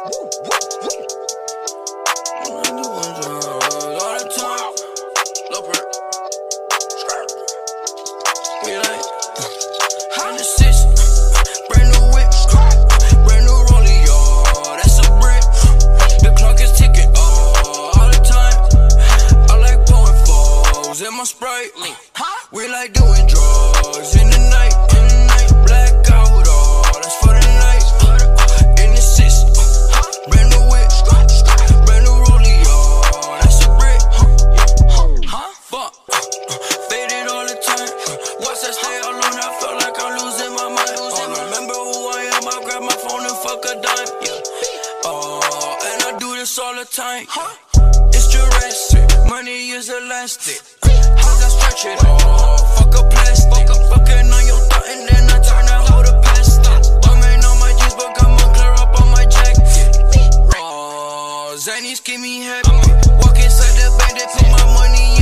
Sprite. We like doing drugs in the night. Black out all, that's for the night. In the six, brand new whip, brand new rollie, that's a brick. Fuck, faded all the time. Once I stay alone, I feel like I'm losing my mind. Remember who I am, I grab my phone and fuck a dime. And I do this all the time. It's Jurassic, money is elastic. I stretch it off, fuck a plastic. Fucking on your thought and then I turn that hoe to pasta. Bumming on my jeans, but I'ma clear up on my jacket. Zanies keep me happy. Walk inside the bank, they put my money